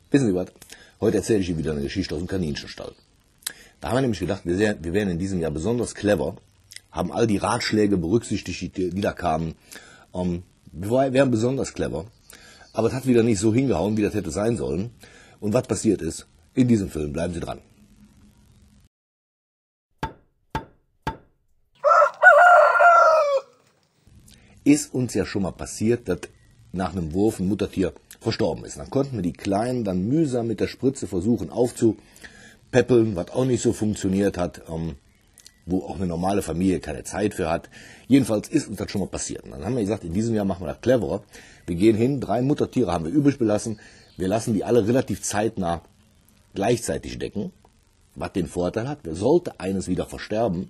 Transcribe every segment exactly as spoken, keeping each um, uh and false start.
Wissen Sie was? Heute erzähle ich Ihnen wieder eine Geschichte aus dem Kaninchenstall. Da haben wir nämlich gedacht, wir wären in diesem Jahr besonders clever, haben all die Ratschläge berücksichtigt, die da kamen. Um, wir wären besonders clever, aber es hat wieder nicht so hingehauen, wie das hätte sein sollen. Und was passiert ist, in diesem Film, bleiben Sie dran. Ist uns ja schon mal passiert, dass nach einem Wurf ein Muttertier verstorben ist. Dann konnten wir die Kleinen dann mühsam mit der Spritze versuchen aufzupäppeln, was auch nicht so funktioniert hat, ähm, wo auch eine normale Familie keine Zeit für hat. Jedenfalls ist uns das schon mal passiert. Und dann haben wir gesagt, in diesem Jahr machen wir das cleverer. Wir gehen hin, drei Muttertiere haben wir übrig belassen. Wir lassen die alle relativ zeitnah gleichzeitig decken, was den Vorteil hat, wer sollte eines wieder versterben,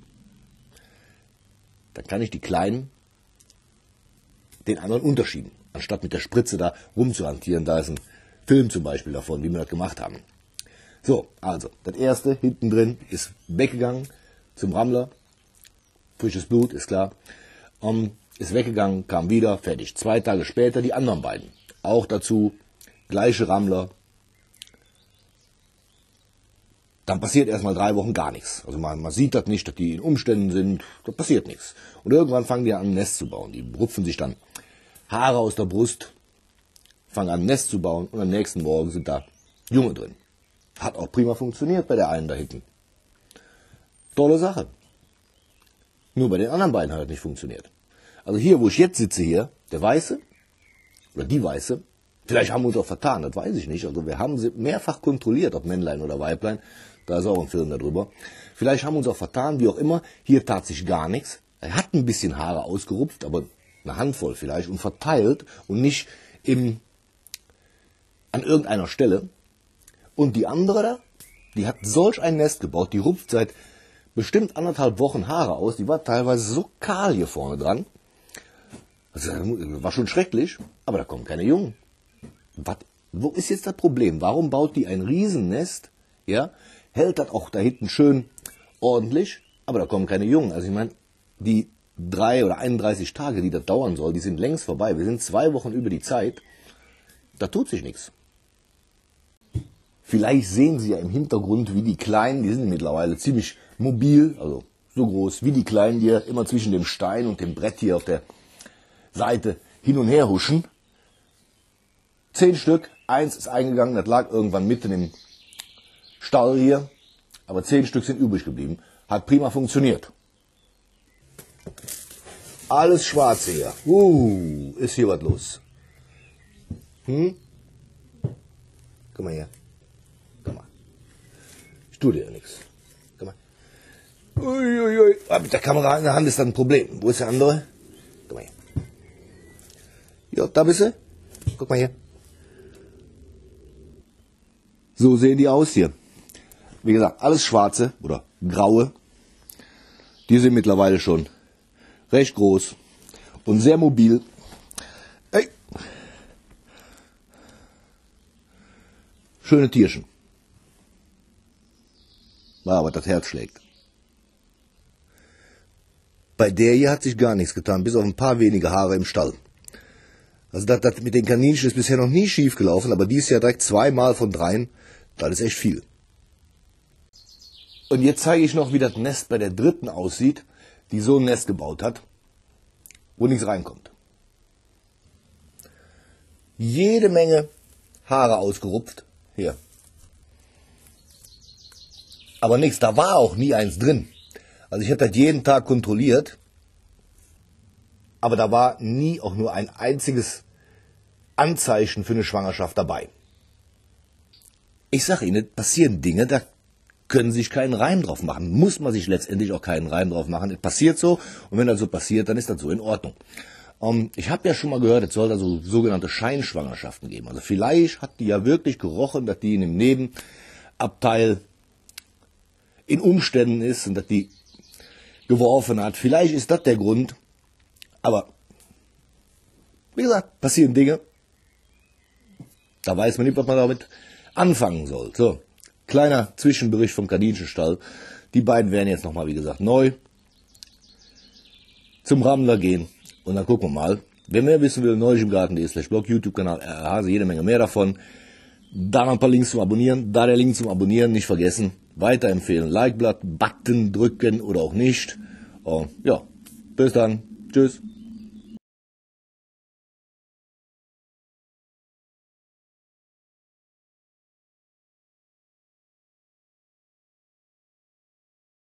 dann kann ich die Kleinen den anderen unterschieben, anstatt mit der Spritze da rumzuhantieren. Da ist ein Film zum Beispiel davon, wie wir das gemacht haben. So, also, das erste hinten drin ist weggegangen zum Rammler. Frisches Blut, ist klar. Um, ist weggegangen, kam wieder, fertig. Zwei Tage später die anderen beiden. Auch dazu, gleiche Rammler. Dann passiert erstmal drei Wochen gar nichts. Also man, man sieht das nicht, dass die in Umständen sind, da passiert nichts. Und irgendwann fangen die an, ein Nest zu bauen. Die rupfen sich dann Haare aus der Brust, fangen an, ein Nest zu bauen und am nächsten Morgen sind da Junge drin. Hat auch prima funktioniert bei der einen da hinten. Tolle Sache. Nur bei den anderen beiden hat es nicht funktioniert. Also hier, wo ich jetzt sitze hier, der Weiße oder die Weiße, vielleicht haben wir uns auch vertan, das weiß ich nicht. Also wir haben sie mehrfach kontrolliert, ob Männlein oder Weiblein. Da ist auch ein Film darüber. Vielleicht haben wir uns auch vertan, wie auch immer. Hier tat sich gar nichts. Er hat ein bisschen Haare ausgerupft, aber eine Handvoll vielleicht und verteilt und nicht im, an irgendeiner Stelle. Und die andere da, die hat solch ein Nest gebaut, die rupft seit bestimmt anderthalb Wochen Haare aus. Die war teilweise so kahl hier vorne dran. Das war schon schrecklich, aber da kommen keine Jungen. Was, wo ist jetzt das Problem? Warum baut die ein Riesennest, ja, hält das auch da hinten schön ordentlich, aber da kommen keine Jungen. Also ich meine, die drei oder einunddreißig Tage, die das dauern soll, die sind längst vorbei. Wir sind zwei Wochen über die Zeit, da tut sich nichts. Vielleicht sehen Sie ja im Hintergrund, wie die Kleinen, die sind mittlerweile ziemlich mobil, also so groß, wie die Kleinen, die ja immer zwischen dem Stein und dem Brett hier auf der Seite hin und her huschen. Zehn Stück, eins ist eingegangen, das lag irgendwann mitten im Stall hier, aber zehn Stück sind übrig geblieben. Hat prima funktioniert. Alles schwarz hier. Uh, ist hier was los. Hm? Komm mal her. Komm mal. Ich tue dir ja nichts. Komm mal. Uiuiui. Aber mit der Kamera in der Hand ist das ein Problem. Wo ist der andere? Komm mal her. Ja, da bist du. Guck mal hier. So sehen die aus hier. Wie gesagt, alles schwarze oder graue. Die sind mittlerweile schon recht groß und sehr mobil. Hey. Schöne Tierchen. Ja, aber das Herz schlägt. Bei der hier hat sich gar nichts getan, bis auf ein paar wenige Haare im Stall. Also das, das mit den Kaninchen ist bisher noch nie schief gelaufen, aber dieses Jahr direkt zweimal von dreien, das ist echt viel. Und jetzt zeige ich noch, wie das Nest bei der dritten aussieht, die so ein Nest gebaut hat, wo nichts reinkommt. Jede Menge Haare ausgerupft, hier. Aber nichts, da war auch nie eins drin. Also ich habe das jeden Tag kontrolliert, aber da war nie auch nur ein einziges Anzeichen für eine Schwangerschaft dabei. Ich sage Ihnen, passieren Dinge, da können Sie sich keinen Reim drauf machen. Muss man sich letztendlich auch keinen Reim drauf machen. Es passiert so und wenn das so passiert, dann ist das so in Ordnung. Um, ich habe ja schon mal gehört, es soll da so sogenannte Scheinschwangerschaften geben. Also vielleicht hat die ja wirklich gerochen, dass die in dem Nebenabteil in Umständen ist und dass die geworfen hat. Vielleicht ist das der Grund. Aber, wie gesagt, passieren Dinge. Da weiß man nicht, was man damit anfangen soll. So, kleiner Zwischenbericht vom Kaninchenstall. Die beiden werden jetzt nochmal, wie gesagt, neu zum Rammler gehen. Und dann gucken wir mal. Wer mehr wissen will, neulich im Garten.de slash blog, YouTube-Kanal R R H, jede Menge mehr davon. Da noch ein paar Links zum Abonnieren. Da der Link zum Abonnieren nicht vergessen. Weiterempfehlen, Like-Button drücken oder auch nicht. Oh, ja, bis dann. Tschüss.